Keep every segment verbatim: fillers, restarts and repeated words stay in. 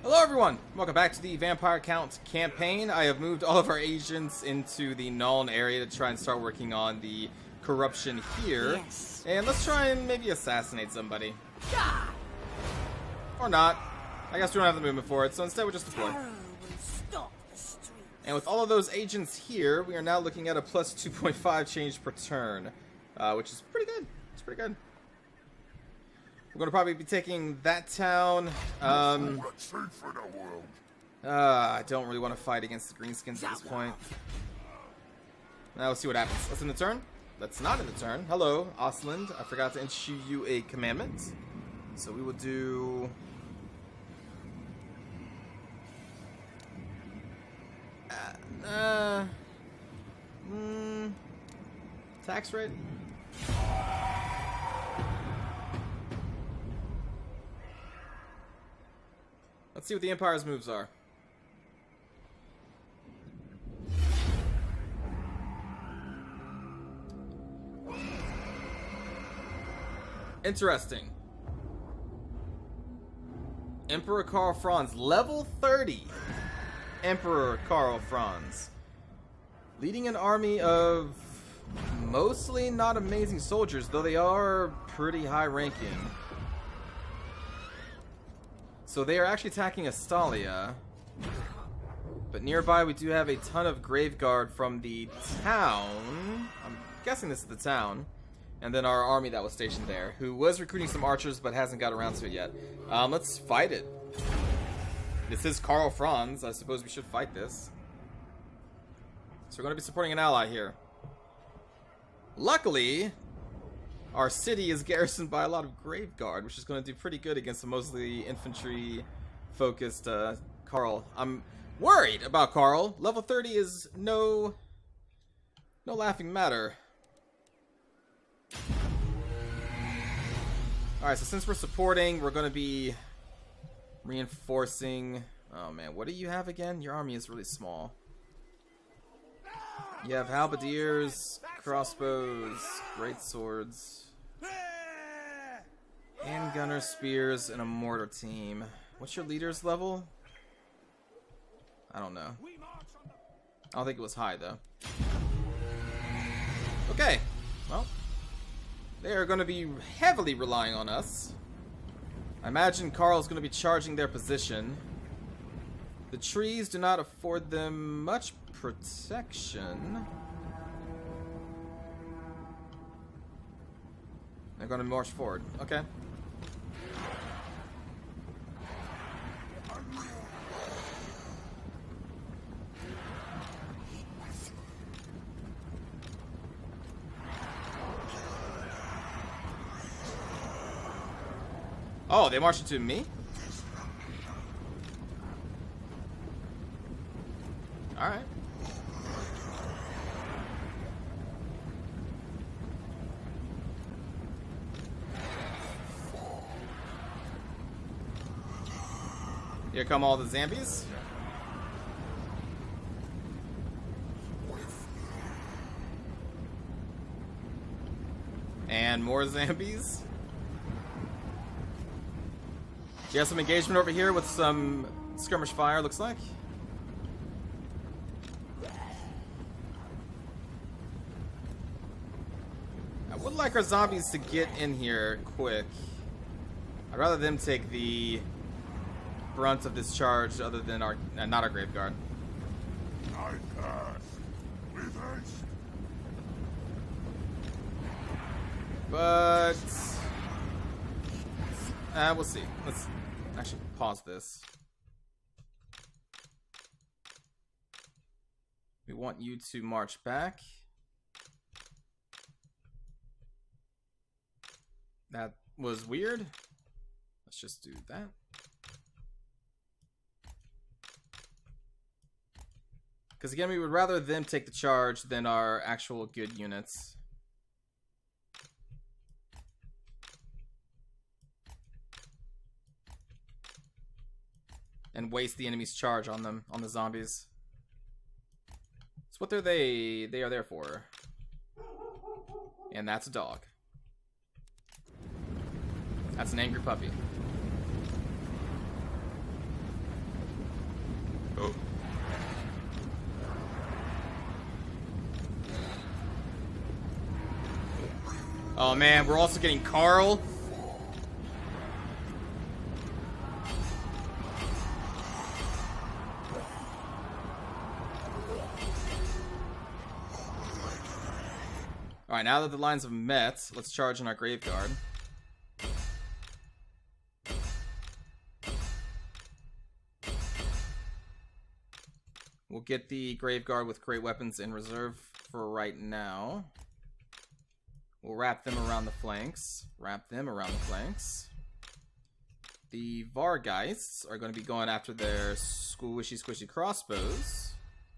Hello everyone! Welcome back to the Vampire Count campaign. I have moved all of our agents into the Nuln area to try and start working on the corruption here. Yes. And let's try and maybe assassinate somebody. Or not. I guess we don't have the movement for it, so instead we just deploy. Terror will stop the streets. And with all of those agents here, we are now looking at a plus two point five change per turn. Uh, which is pretty good. It's pretty good. We're going to probably be taking that town. Um, uh, I don't really want to fight against the Greenskins at this point. Now let's see what happens. That's in the turn. That's not in the turn. Hello, Osland. I forgot to issue you a commandment. So we will do... Uh, uh, mm, tax rate? Let's see what the Empire's moves are. Interesting. Emperor Karl Franz, level thirty. Emperor Karl Franz. Leading an army of mostly not amazing soldiers, though they are pretty high ranking. So they are actually attacking Astalia. But nearby we do have a ton of Graveguard from the town. I'm guessing this is the town. And then our army that was stationed there, who was recruiting some archers but hasn't got around to it yet. Um, let's fight it. This is Karl Franz. I suppose we should fight this. So we're going to be supporting an ally here. Luckily, our city is garrisoned by a lot of Graveguard, which is going to do pretty good against the mostly infantry-focused uh, Karl. I'm worried about Karl. Level thirty is no, no laughing matter. Alright, so since we're supporting, we're going to be reinforcing... Oh man, what do you have again? Your army is really small. You have halberdiers, crossbows, great swords... handgunner, spears, and a mortar team. What's your leader's level? I don't know. I don't think it was high, though. Okay. Well, they are going to be heavily relying on us. I imagine Karl's going to be charging their position. The trees do not afford them much protection. They're going to march forward. Okay. Oh, they marched into me? Alright. Here come all the zombies. And more zombies. You have some engagement over here with some skirmish fire, looks like. I would like our zombies to get in here quick. I'd rather them take the brunt of this charge other than our, uh, not our Graveguard. I pass with haste. But uh, we'll see. Let's actually pause this. We want you to march back. That was weird. Let's just do that. Because again, we would rather them take the charge than our actual good units. And waste the enemy's charge on them, on the zombies. That's what they're they they are there for. And that's a dog. That's an angry puppy. Oh man, we're also getting Carl. Alright, now that the lines have met, let's charge in our Graveguard. We'll get the Graveguard with great weapons in reserve for right now. We'll wrap them around the flanks. Wrap them around the flanks. The Vargeists are going to be going after their squishy squishy crossbows.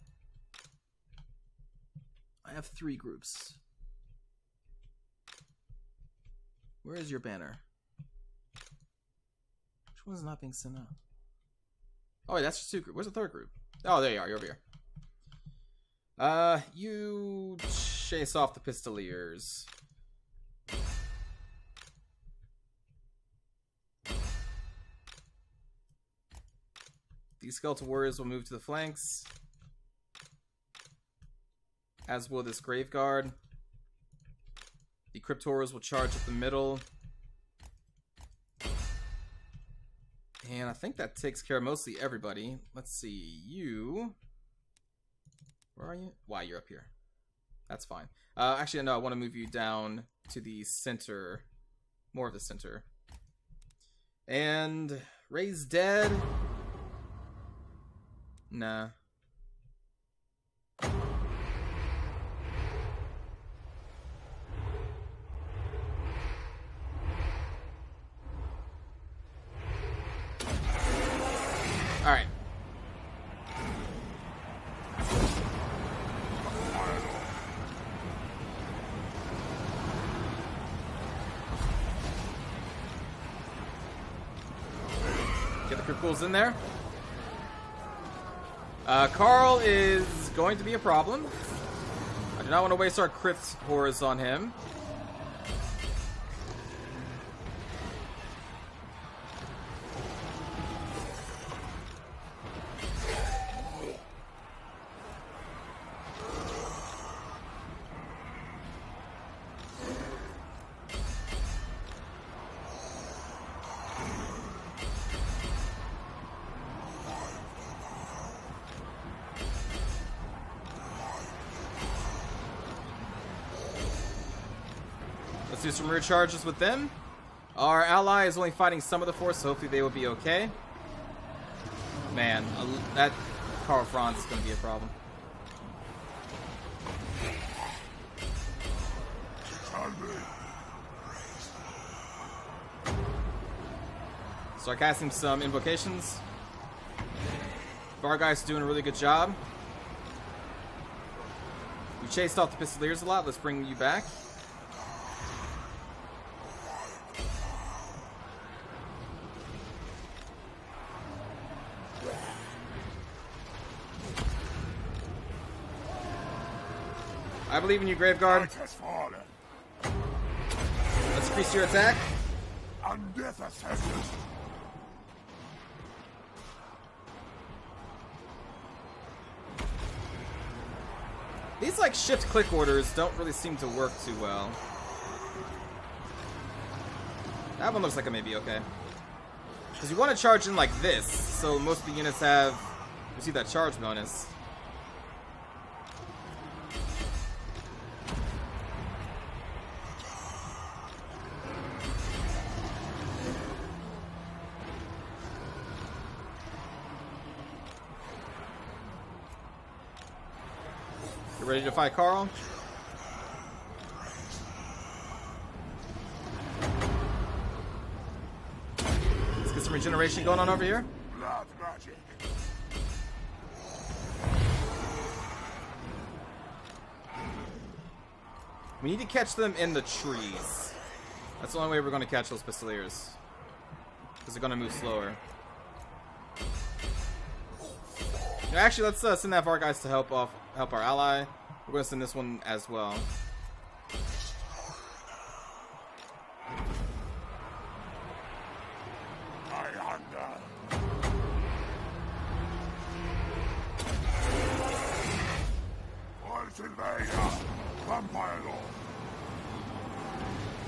I have three groups. Where is your banner? Which one is not being sent out? Oh wait, that's just two groups. Where's the third group? Oh, there you are. You're over here. Uh, you chase off the Pistoliers. These Skeletal Warriors will move to the flanks, as will this Graveguard. The Cryptoras will charge up the middle. And I think that takes care of mostly everybody. Let's see, you... Where are you? Why, you're up here. That's fine. Uh, actually, no, I want to move you down to the center. More of the center. And... Raise Dead... Nah. Alright. Get the Crypt Ghouls in there. Uh, Carl is going to be a problem. I do not want to waste our Crypt Horrors on him. Let's do some rear charges with them. Our ally is only fighting some of the force, so hopefully they will be okay. Man, that Karl Franz is going to be a problem. Start casting some invocations. Vargeist doing a really good job. We chased off the Pistoliers a lot. Let's bring you back. I believe in you, Graveguard. Let's increase your attack. And death ascended. These like shift click orders don't really seem to work too well. That one looks like it may be okay. Because you want to charge in like this, so most of the units have receive that charge bonus. Ready to fight Carl? Let's get some regeneration going on over here. Blood magic. We need to catch them in the trees. That's the only way we're going to catch those Pistoliers. Because they're going to move slower. Actually, let's uh, send that Vargeist to help off, help our ally. We're going to send this one as well. I hunger. Voice Invader. Vampire Lord.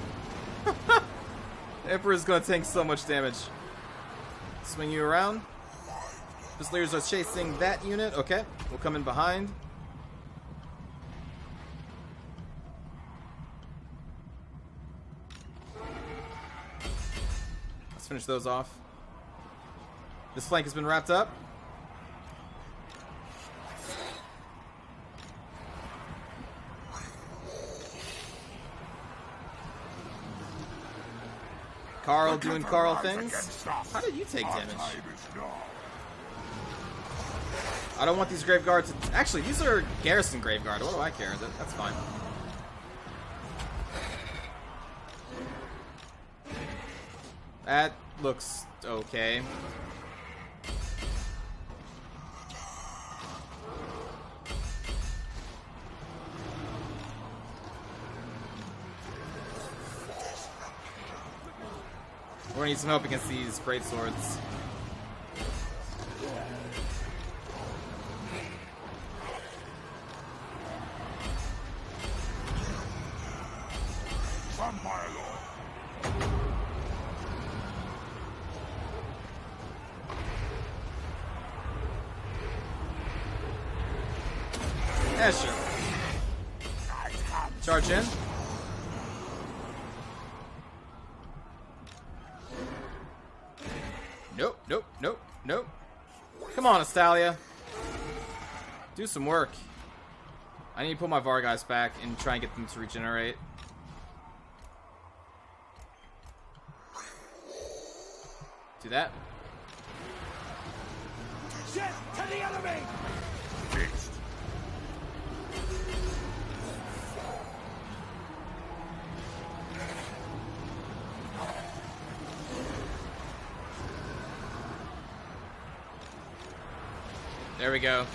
Emperor's gonna take so much damage. Swing you around. Fusiliers are chasing that unit. Okay, we'll come in behind. Let's finish those off. This flank has been wrapped up. Carl doing Carl things. How did you take damage? I don't want these Grave Guards to... Actually, these are Garrison Grave Guard. What do I care? That, that's fine. That looks okay. We're gonna need some help against these great swords. Vampire Lord. Yeah, sure. Charge in. Nope, nope, nope, nope. Come on, Astalia. Do some work. I need to pull my Vargas back and try and get them to regenerate. Do that. Shit to the enemy! Fixed. There we go.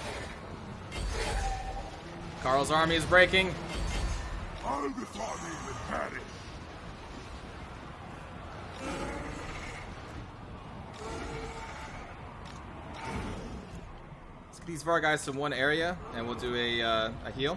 Carl's army is breaking. All before me will perish. Let's get these Vargas in one area, and we'll do a, uh, a heal.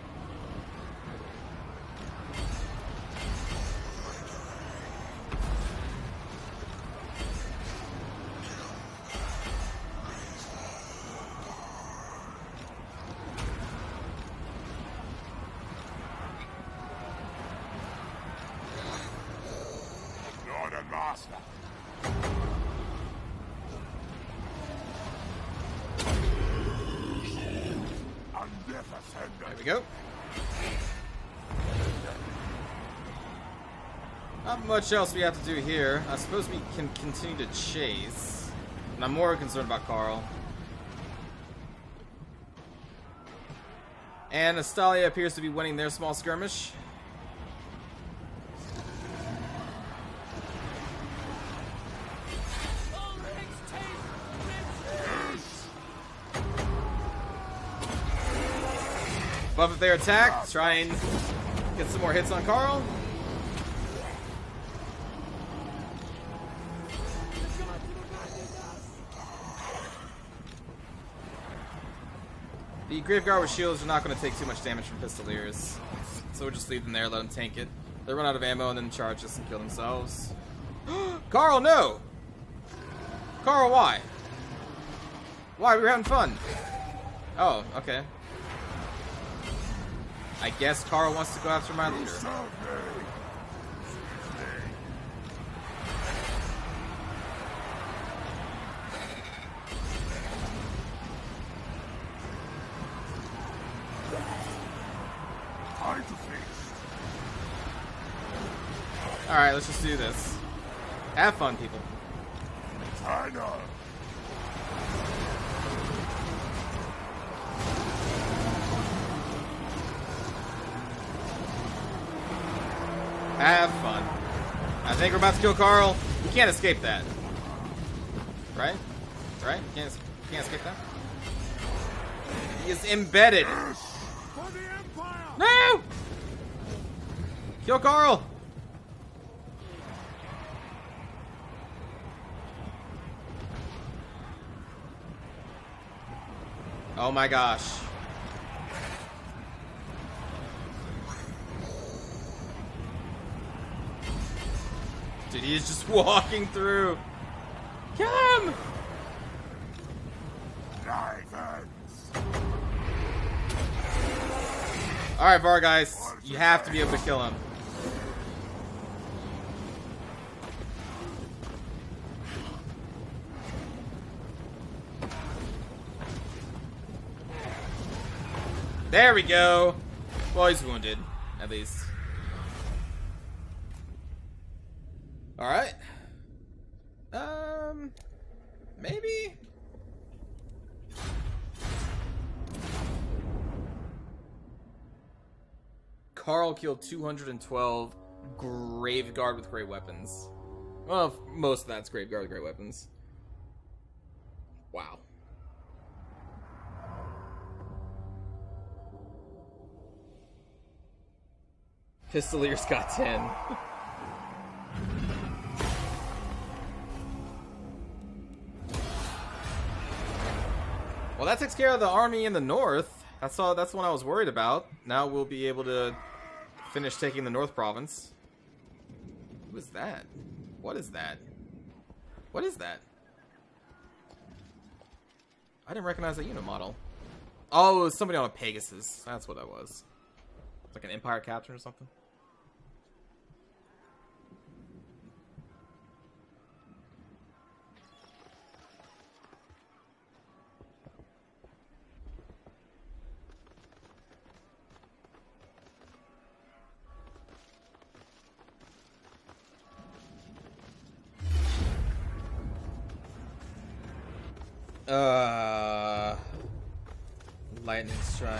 Lord and Master. There we go. Not much else we have to do here. I suppose we can continue to chase. And I'm more concerned about Carl. And Astalia appears to be winning their small skirmish. Buff if they attack. Try and get some more hits on Carl. The Graveguard with shields are not going to take too much damage from Pistoliers. So we'll just leave them there, let them tank it. They run out of ammo and then charge us and kill themselves. Carl, no! Carl, why? Why? We were having fun. Oh, okay. I guess Carl wants to go after my leader. Alright, let's just do this. Have fun, people. I know. Have fun. I think we're about to kill Carl. We can't escape that. Right? Right? You can't, you can't escape that? He is embedded. For the Empire! No! Kill Carl! Oh my gosh. Dude, he is just walking through. Come! Alright, Vargheists, you have to be able to kill him. There we go. Well, he's wounded, at least. Alright. Um, maybe? Carl killed two hundred twelve Graveguard with great weapons. Well, most of that's Graveguard with great weapons. Wow. Pistolier's got ten. Well, that takes care of the army in the north. That's all. That's the one I was worried about. Now we'll be able to finish taking the North Province. Who is that? What is that? What is that? I didn't recognize that unit model. Oh, it was somebody on a Pegasus. That's what that was. It's like an Empire captain or something. Uh, lightning strike.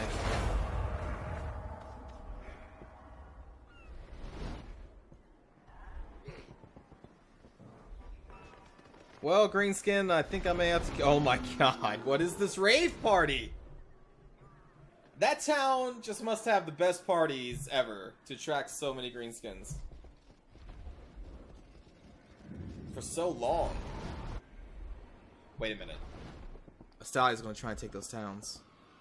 Well, Greenskin, I think I may have to. Oh my god, what is this rave party? That town just must have the best parties ever to attract so many Greenskins for so long. Wait a minute. Astalia's gonna try and take those towns.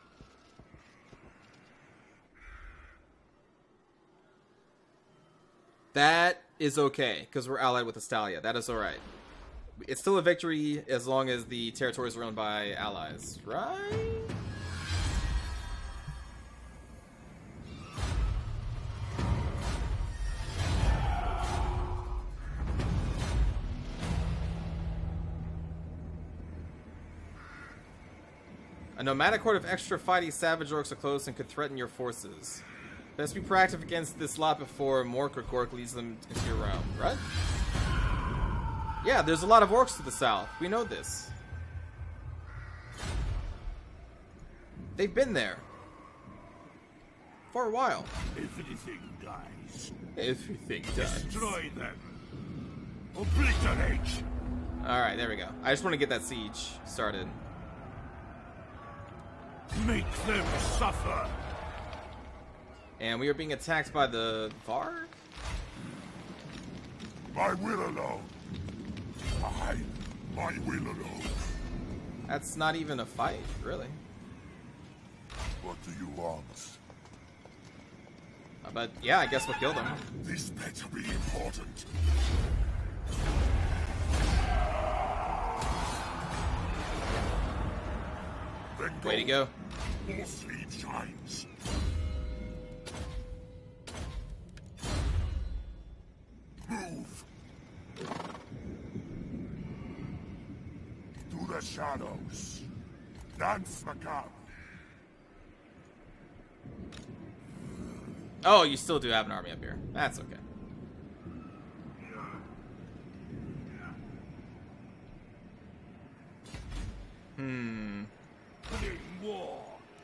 That is okay, because we're allied with Astalia. That is alright. It's still a victory as long as the territories are owned by allies, right? A nomadic horde of extra fighty savage orcs are close and could threaten your forces. Best be proactive against this lot before Mork or Gork leads them into your realm, right? Yeah, there's a lot of orcs to the south. We know this. They've been there. For a while. Everything dies. Everything dies. Destroy them. Obliterate. Alright, there we go. I just want to get that siege started. Make them suffer. And we are being attacked by the Varg? My will alone. I, my will alone. That's not even a fight, really. What do you want? Uh, but yeah, I guess we'll kill them. This better be important. Then go. Way to go. More sleep shines. Move. To the shadows. Dance macabre. Oh, you still do have an army up here. That's okay. Hmm. In war.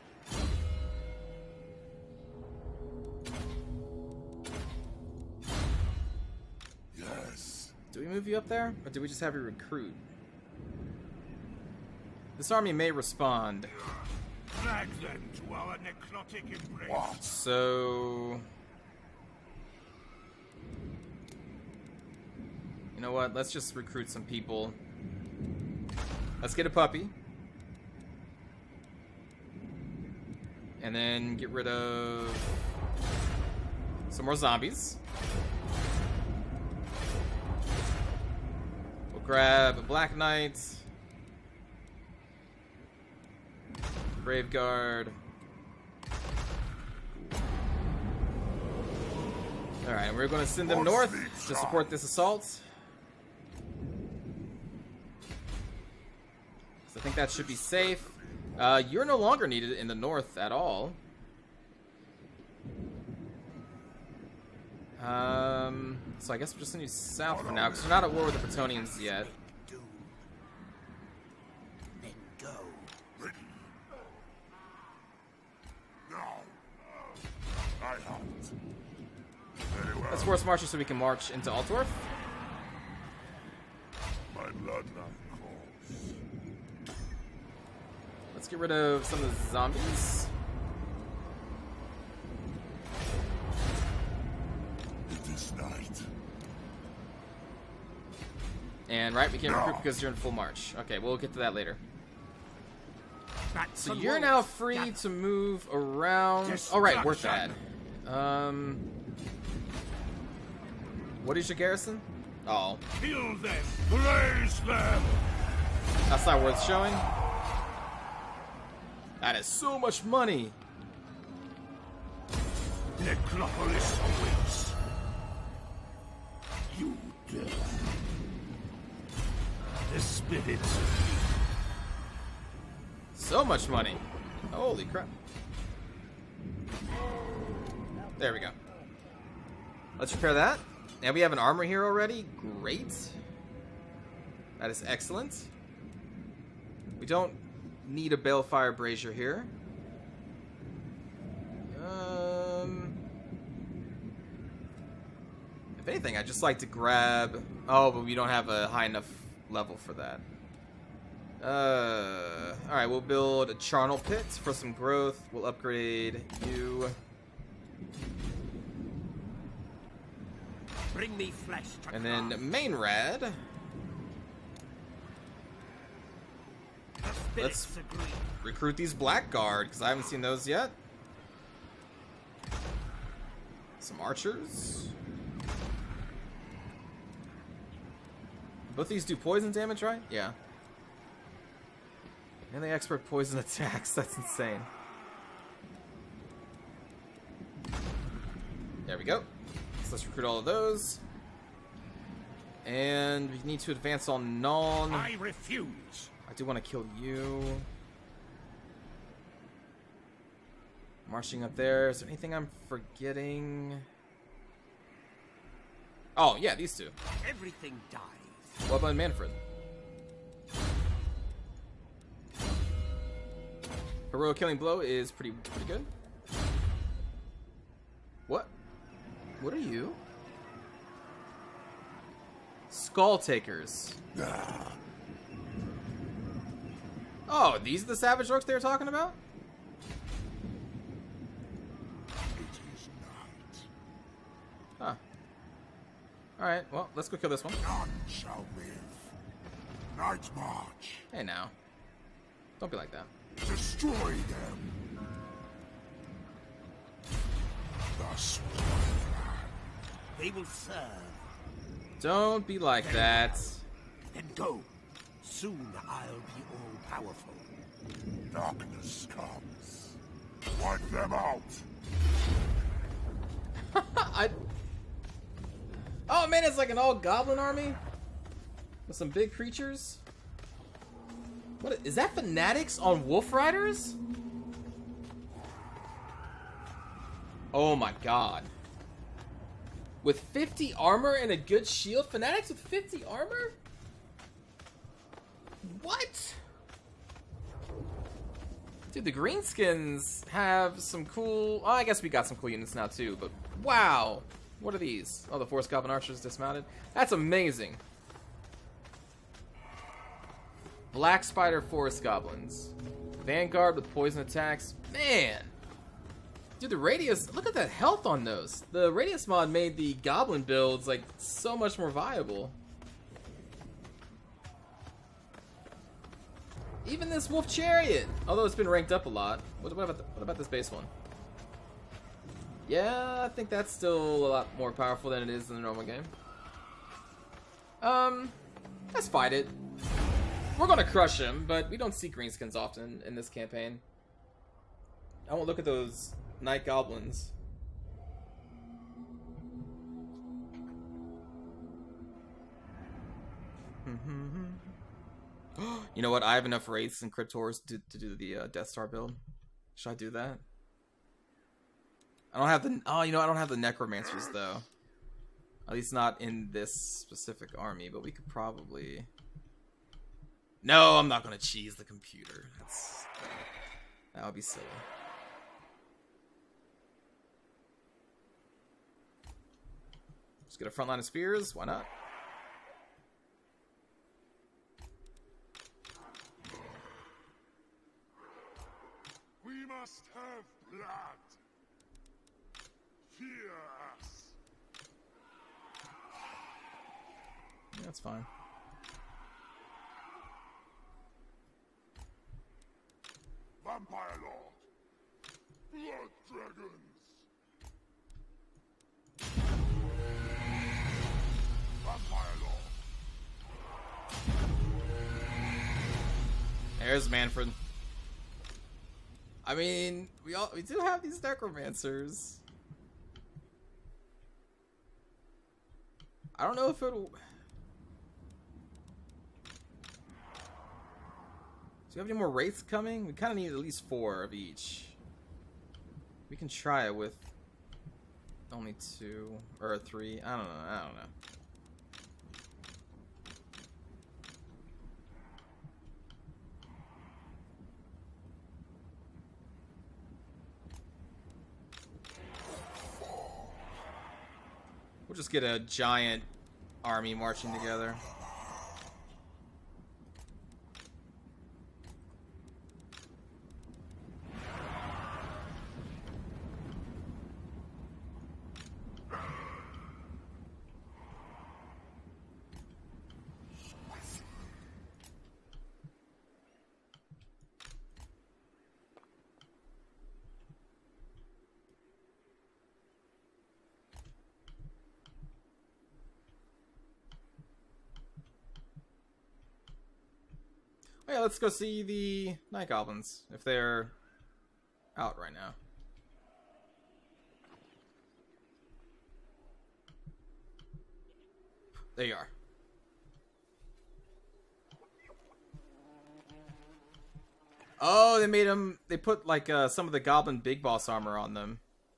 Yes. Do we move you up there? Or do we just have you recruit? This army may respond. Drag them to our necrotic embrace. What? So... You know what? Let's just recruit some people. Let's get a puppy. And then get rid of some more zombies. grab a Black Knight. Brave Guard. Alright, we're going to send them north to support this assault. So I think that should be safe. Uh, you're no longer needed in the north at all. Um, so I guess we're just going to use south for now, because we're not at war with the Bretonnians yet. Let's force march so we can march into Altdorf. My bloodline calls. Let's get rid of some of the zombies. It is night. And right, we can't recruit because you're in full march. Okay, we'll get to that later. So you're now free to move around. All right, work that. Um, what is your garrison? Oh, Kill them! Blaze them! that's not worth showing. That is so much money. Necropolis awaits. You dare. The spirits. So much money. Holy crap. There we go. Let's repair that. And we have an armor here already. Great. That is excellent. We don't need a Balefire Brazier here. Um, if anything, I'd just like to grab... Oh, but we don't have a high enough level for that. Uh, Alright, we'll build a Charnel Pit for some growth. We'll upgrade you. Bring me flesh to And then main rad. Let's agree. recruit these Blackguard, because I haven't seen those yet. Some archers. Both these do poison damage, right? Yeah. And they expert poison attacks. That's insane. There we go. So let's recruit all of those. And we need to advance on Nuln. I refuse. I do want to kill you. Marching up there. Is there anything I'm forgetting? Oh, yeah, these two. Everything dies. What about Manfred? Heroic Killing Blow is pretty pretty good. What? What are you? Skull Takers. Oh, these are the Savage Orcs they were talking about? It is night. Huh. Alright, well, let's go kill this one. None shall live. Night march. Hey now. Don't be like that. Destroy them. Thus, They will serve. Don't be like that. Then go. Soon I'll be all powerful. darkness comes. Wipe them out. I... Oh man, it's like an all goblin army with some big creatures. What is that? Fanatics on Wolf Riders? Oh my god. With fifty armor and a good shield? Fanatics with fifty armor? What? Dude, the greenskins have some cool... Oh, I guess we got some cool units now too, but wow. What are these? Oh, the Forest Goblin Archers dismounted. That's amazing. Black Spider Forest Goblins. Vanguard with poison attacks. Man. Dude, the Radius... Look at that health on those. The Radius mod made the Goblin builds, like, so much more viable. Even this Wolf Chariot. Although it's been ranked up a lot. What about, the, what about this base one? Yeah, I think that's still a lot more powerful than it is in the normal game. Um, Let's fight it. We're gonna crush him, but we don't see greenskins often in this campaign. I won't look at those night goblins. You know what? I have enough Wraiths and Cryptors to, to do the uh, Death Star build. Should I do that? I don't have the... Oh, you know, I don't have the Necromancers, though. At least not in this specific army, but we could probably... No, I'm not going to cheese the computer. That's... That would be silly. Let's get a front line of spears. Why not? We must have blood. Fear us. Yeah, that's fine. Vampire Lord. Blood dragons. Vampire Lord. There's Manfred. I mean, we all we do have these necromancers. I don't know if it'll. Do you have any more wraiths coming? We kind of need at least four of each. We can try it with only two or three. I don't know. I don't know. We'll just get a giant army marching together. Oh yeah, let's go see the Night Goblins, if they're out right now. There you are. Oh, they made them, they put like uh, some of the Goblin Big Boss armor on them.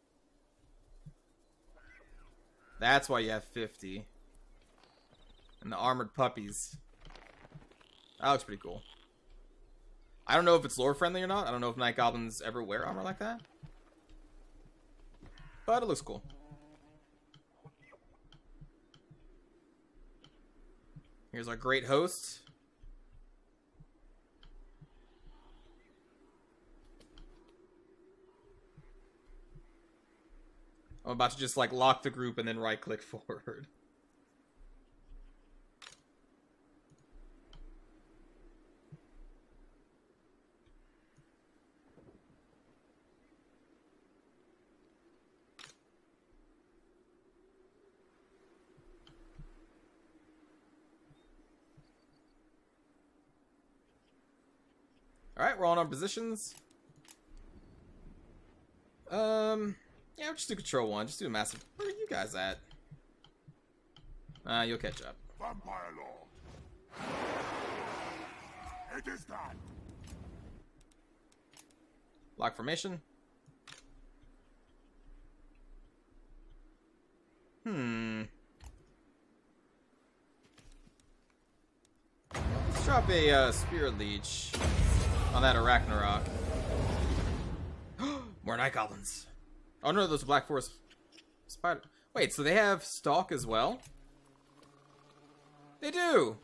That's why you have fifty. And the armored puppies. That looks pretty cool. I don't know if it's lore friendly or not. I don't know if Night Goblins ever wear armor like that. But it looks cool. Here's our great host. I'm about to just like lock the group and then right click forward. Alright, we're on our positions. Um, yeah, we'll just do control one. Just do a massive... Where are you guys at? Uh, you'll catch up. Vampire Lord. It is done. Lock formation. Hmm. Let's drop a uh, Spirit Leech on that Arachnarok. More Night Goblins. Oh no, those are Black Forest Spider. Wait, so they have Stalk as well? They do!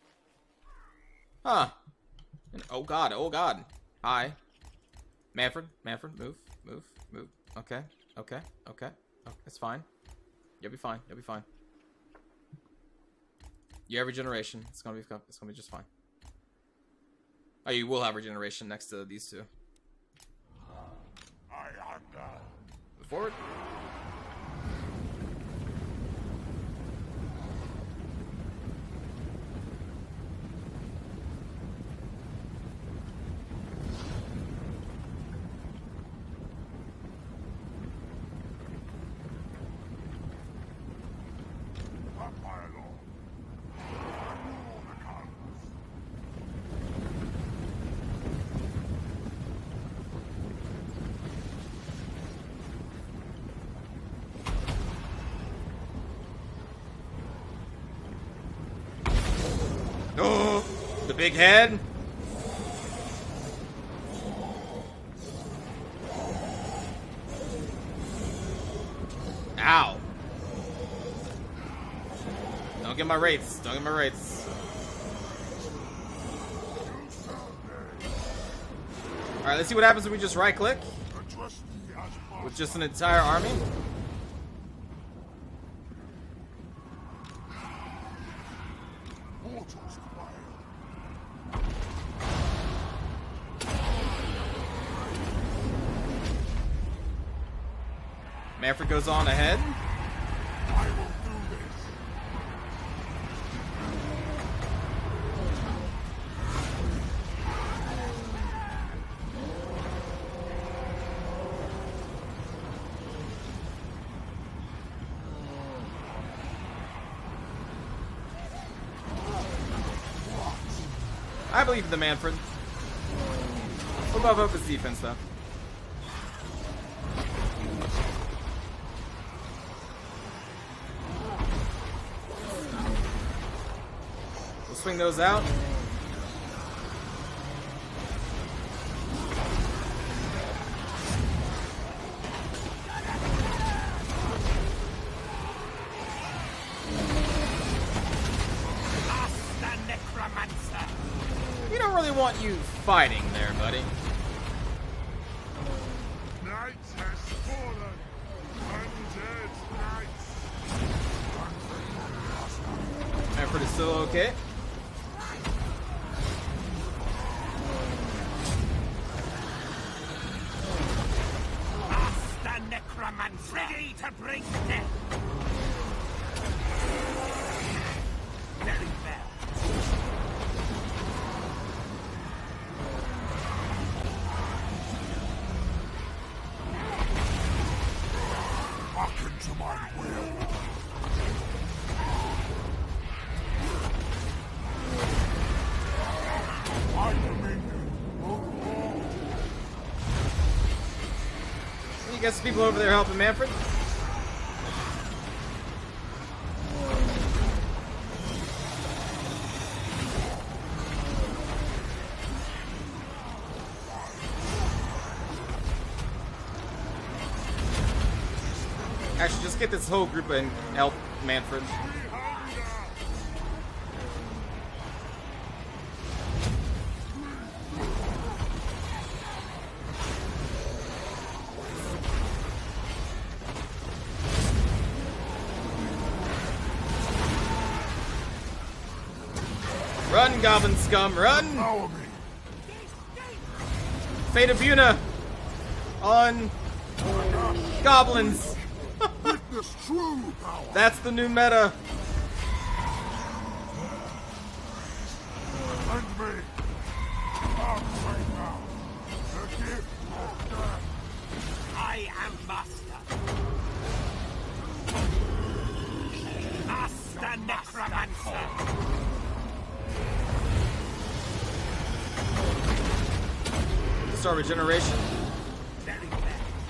Huh. And, oh god, oh god. Hi. Manfred, Manfred, move, move, move. Okay, okay, okay. Oh, it's fine. You'll be fine, you'll be fine. You have regeneration. It's gonna be, it's gonna be just fine. Oh, you will have regeneration next to these two. I hunger. Move forward. big head. Ow. Don't get my wraiths. Don't get my wraiths. Alright, let's see what happens when we just right click with just an entire army. Mannfred goes on ahead. I will do this. I believe in the Mannfred. We'll buff up his defense though. Swing those out. We don't really want you fighting there, buddy. Knights has fallen. Undead knights. Mannfred is still okay. Ready to bring death. Very well. Hearken to my will. My dominion will fall. You got some people over there helping Mannfred? Actually, just get this whole group and help Mannfred. Run, goblin scum, run! Follow me. Fate of Buna on goblins. Witness true power. That's the new meta. And me. I'll right now. The gift of death. I am master. Master necromancer. Start regeneration. Very well.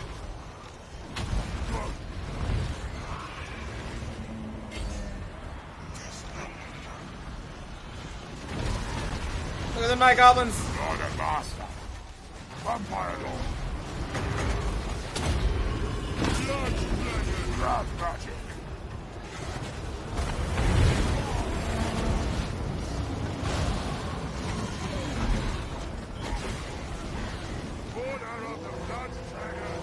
Look at them night goblins. Lord and master. Vampire Lord. Blood blooded rat magic. Order of the Blood Dragon.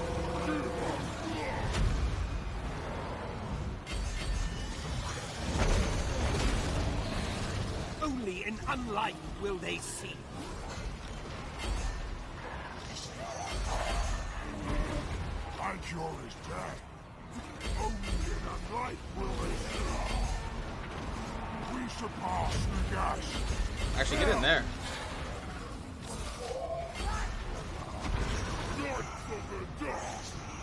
Only in unlight will they see. My cure is death. Only in a light will they see. We surpass Nagash. Actually, get in there. Knights of the Dark.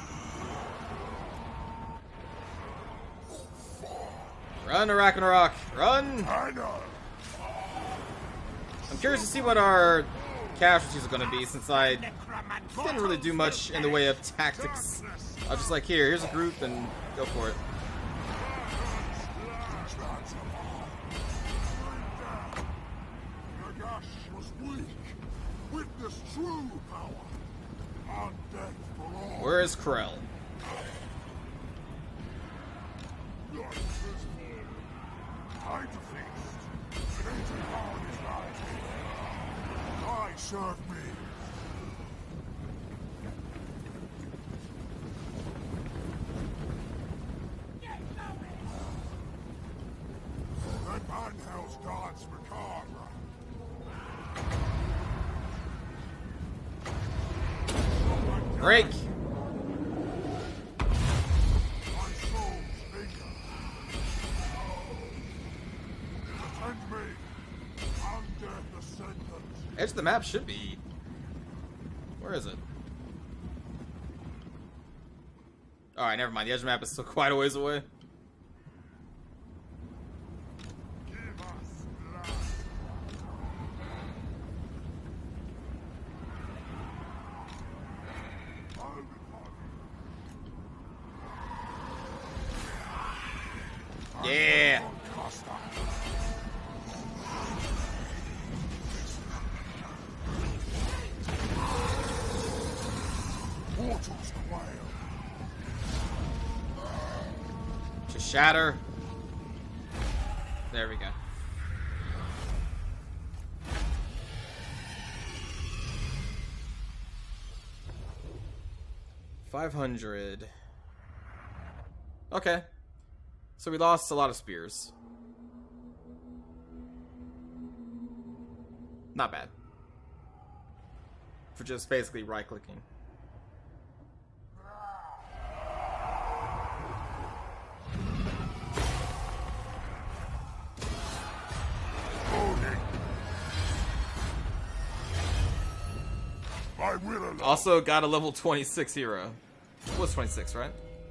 Run, Ragnarok. Run. I know. I'm curious to see what our casualties are going to be, since I didn't really do much in the way of tactics. I was just like, here, here's a group, and go for it. witness true power. On death for all. Where is Krell? Life is full. Hide the feast. It ain't as hard as life. I serve me. That Vanhel's gods macabre. Break! My soul's maker. Attend me. Under the sentence. Edge of the map should be... Where is it? Alright, never mind. The edge of the map is still quite a ways away. Give us blood. I'll be part. Yeah! Costa. Mortals quail. Just shatter. There we go. Five hundred. Okay. So we lost a lot of spears. Not bad. For just basically right-clicking. I will allow. Also got a level twenty-six hero. It was twenty-six, right?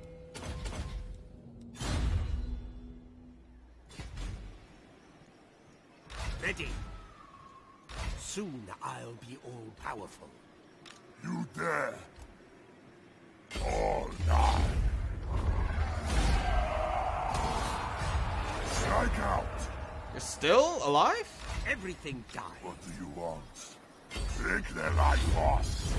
Ready. Soon I'll be all-powerful. You dare. All die. Strike out. You're still alive? Everything dies. What do you want? Take their life force.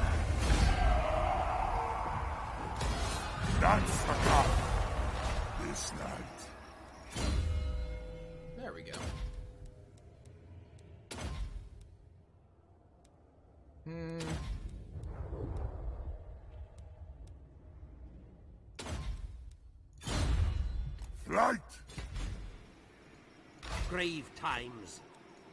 That's the cup. This night. There we go. Hmm. Flight. Grave times.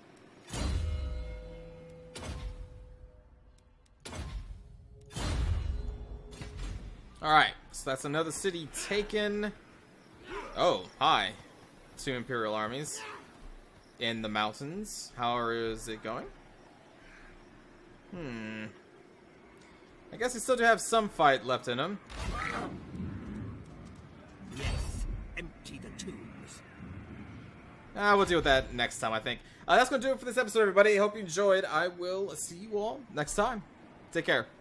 Alright, so that's another city taken. Oh, hi. Two Imperial armies. In the mountains. How is it going? Hmm. I guess we still do have some fight left in them. Yes. Empty the tombs. Ah, we'll deal with that next time, I think. Uh, that's going to do it for this episode, everybody. I hope you enjoyed. I will see you all next time. Take care.